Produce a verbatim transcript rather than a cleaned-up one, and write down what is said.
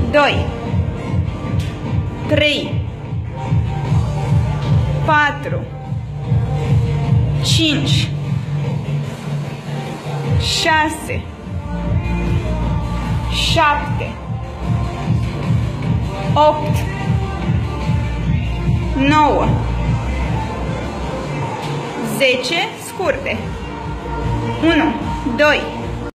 doi, trei, patru, cinci, șase, șapte, opt, nouă, zece, scurte. unu, doi,